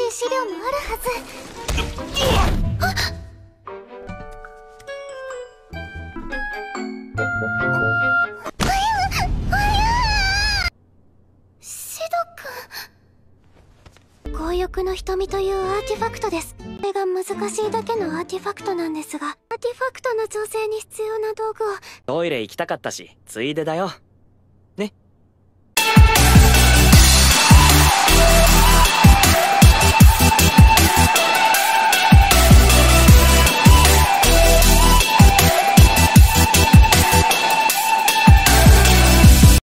い資料もあるはず。シド君。強欲の瞳というアーティファクトです。これが難しいだけのアーティファクトなんですが、アーティファクトの調整に必要な道具を。 トイレ行きたかったし、ついでだよ。